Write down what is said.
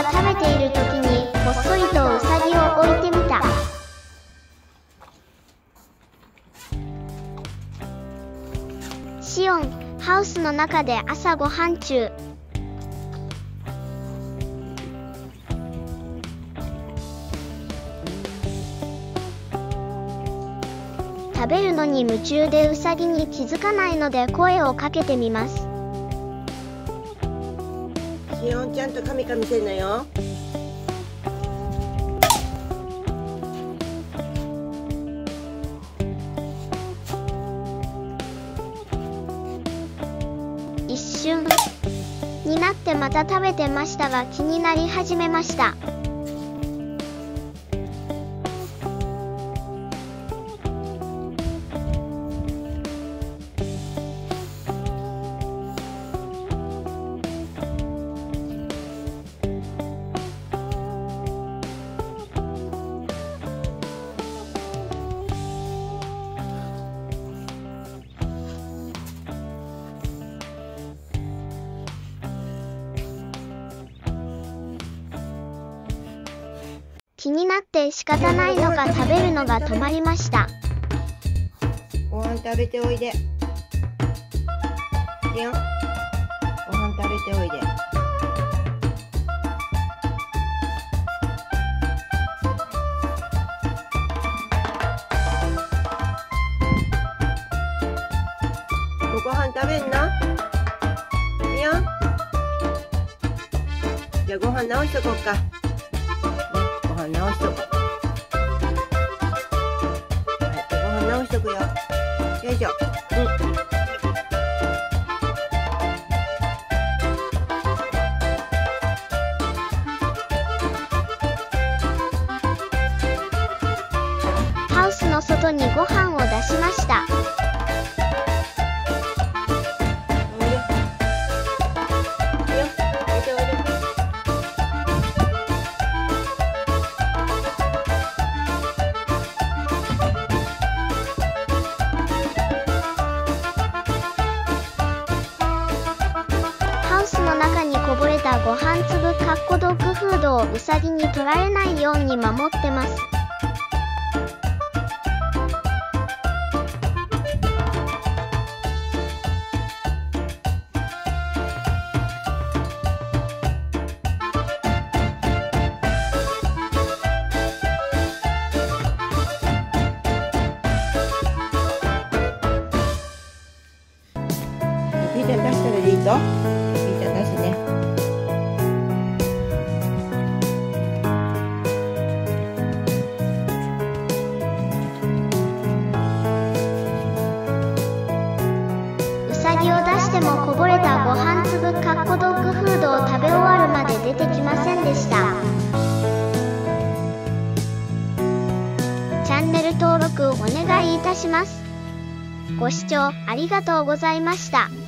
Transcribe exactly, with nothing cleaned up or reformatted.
が食べている時にこっそりとウサギを置いてみた。シオン、ハウスの中で朝ごはん中。食べるのに夢中でウサギに気づかないので声をかけてみます。 シオンちゃんとカミカミせんのよ。 一瞬になってまた食べてましたが気になり始めました。気になって仕方ないのか食べるのが止まりました。 ご飯食べておいで。シオン、ご飯食べておいで。ご飯食べんな。シオン、じゃあご飯直しとこっか。ご飯直しとこう。はい、ご飯直しとくよ。よいしょ。うん。 ハウスの外にご飯を出しました。ハウスの中にこぼれたご飯粒かっこドッグフードをウサギに取られないように守ってます。 ピーちゃん出したらいいと。ピーちゃん出すね。 ウサギを出してもこぼれたご飯粒かっこドッグフードを食べ終わるまで出てきませんでした。チャンネル登録お願いいたします。ご視聴ありがとうございました。